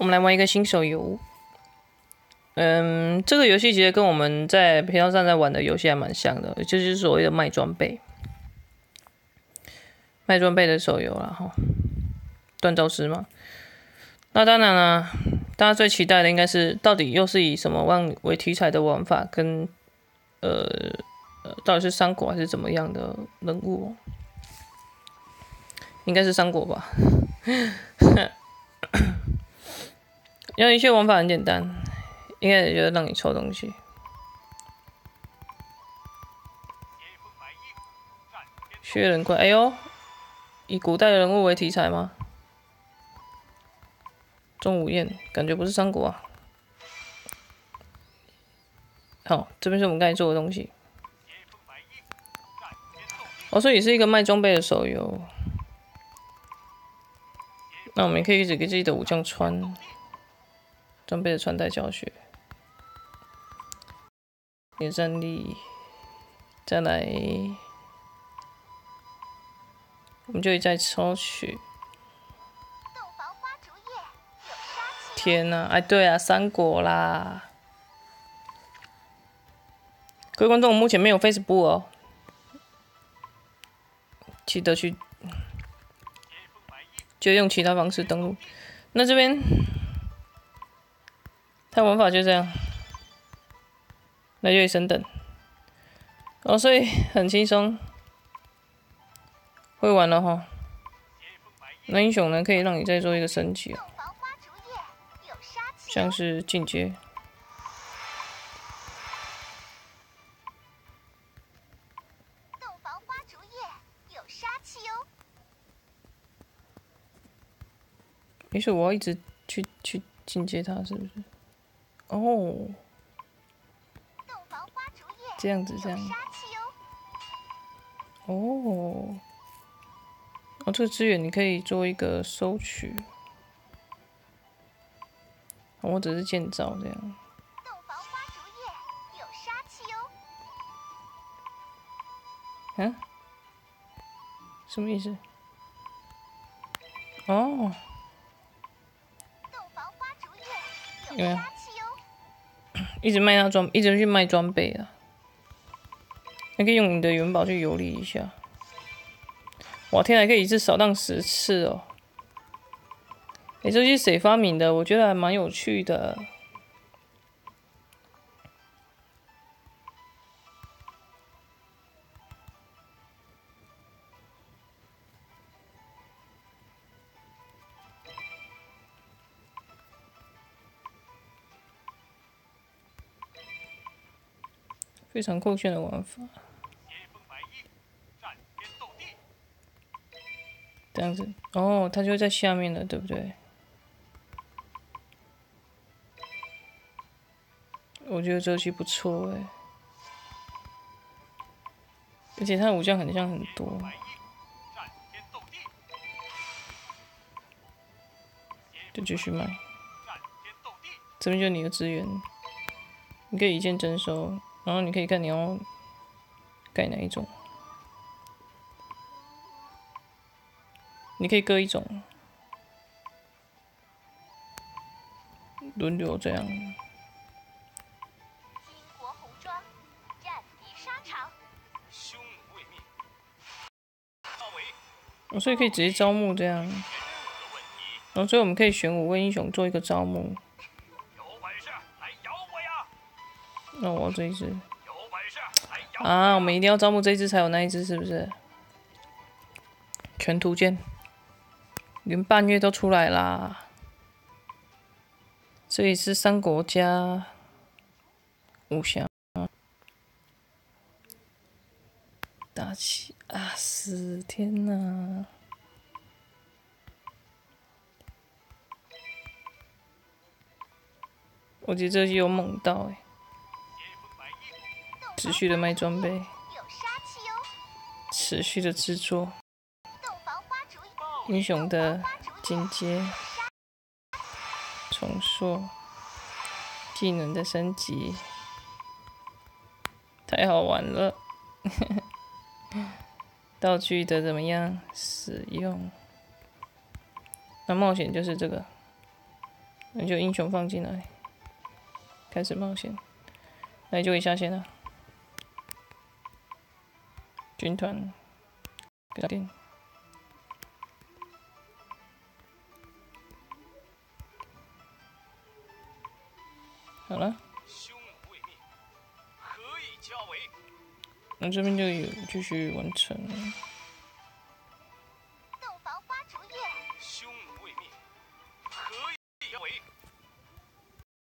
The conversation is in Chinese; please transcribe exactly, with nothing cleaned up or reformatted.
我们来玩一个新手游。嗯，这个游戏其实跟我们在频道上在玩的游戏还蛮像的，就是所谓的卖装备、卖装备的手游啦，哈，锻造师嘛。那当然啦，大家最期待的应该是到底又是以什么玩为题材的玩法，跟呃呃，到底是三国还是怎么样的人物、哦？应该是三国吧。因为一些玩法很简单，应该也就是让你抽东西。薛仁贵，哎呦，以古代的人物为题材吗？钟无艳，感觉不是三国啊。好，这边是我们刚才做的东西。哦，所以是一个卖装备的手游。那我们也可以一直给自己的武将穿装备的穿戴教学。连战力，再来，我们就再抽取。天哪、啊，哎，对啊，三国啦。各位观众，我目前没有 Facebook 哦，记得去，就用其他方式登录。那这边，它玩法就这样，那就一升等。哦，所以很轻松，会玩了哈。那英雄呢，可以让你再做一个升级哦，像是进阶。于是我要一直去去进阶它，是不是？哦，这样子，这样。哦，哦，这个资源你可以做一个收取，或者是建造这样。嗯？什么意思？哦。有没有？一直卖那装，一直去卖装备啊！你可以用你的元宝去游历一下。哇，天啊，可以一次扫荡十次哦！哎、欸，这些谁发明的？我觉得还蛮有趣的。非常酷炫的玩法。这样子，哦，它就在下面了，对不对？我觉得这游戏不错哎，而且它的武将很像很多。就继续卖。这边就是你的资源，你可以一键征收，然后你可以看你要盖哪一种，你可以各一种，轮流这样。哦，所以可以直接招募这样，然后所以我们可以选五位英雄做一个招募。那我要这一只。啊，我们一定要招募这一只才有那一只，是不是？全图鉴，连半月都出来啦。这里是三国家武侠大起啊！死天哪！我觉得这有猛到哎、欸！持续的卖装备，持续的制作，英雄的进阶、重塑、技能的升级，太好玩了！道具的怎么样使用？那冒险就是这个， 那就英雄放进来，开始冒险。那就一下线了。军团，搞定。好了。那这边就有继续完成。